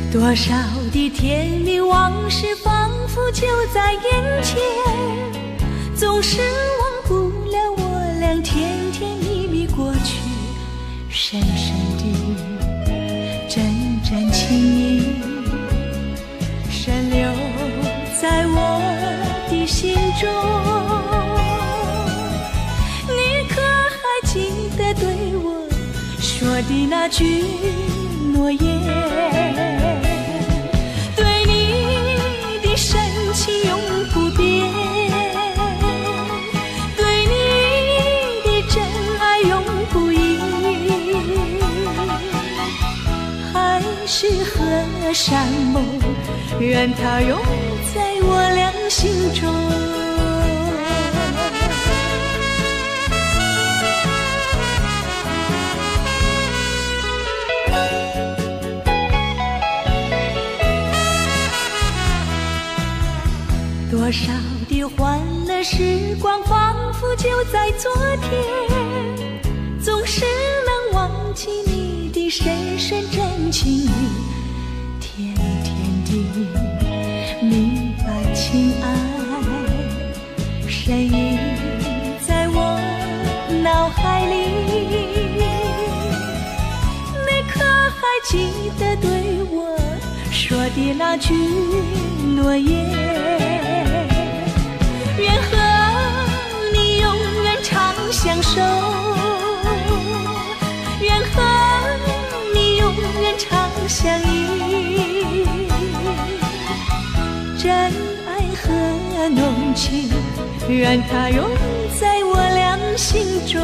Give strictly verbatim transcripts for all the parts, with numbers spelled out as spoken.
多少的甜蜜往事仿佛就在眼前，总是忘不了我俩甜甜蜜蜜过去，深深的阵阵情意深留在我的心中。你可还记得对我说的那句诺言？对你的深情永不变，对你的真爱永不移，海誓和山盟，愿它永在我俩心中。多少的欢乐时光仿佛就在昨天，总是能忘记你的深深真情意，甜甜的蜜般情爱，深印在我脑海里。你可还记得对我说的那句诺言？愿和你永远长相守，愿和你永远长相依，真爱和浓情，愿它永在我俩心中。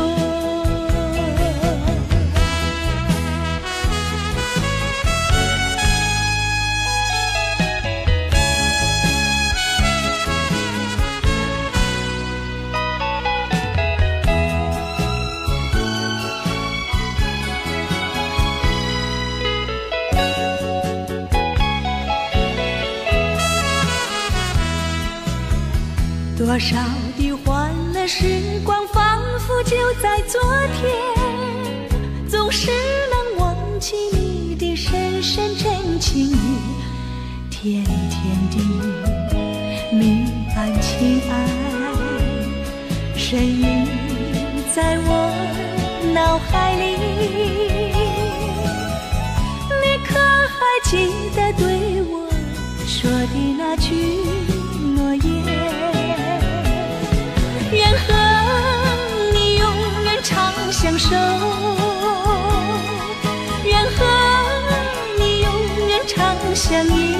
多少的欢乐时光仿佛就在昨天，总是能忘记你的深深真情意，甜甜的蜜般情爱，深印在我脑海里。你可还记得对我说的那句诺言？愿和你永远长相守，愿和你永远长相依，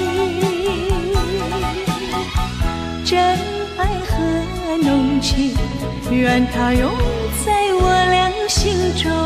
真爱和浓情，愿它永在我俩心中。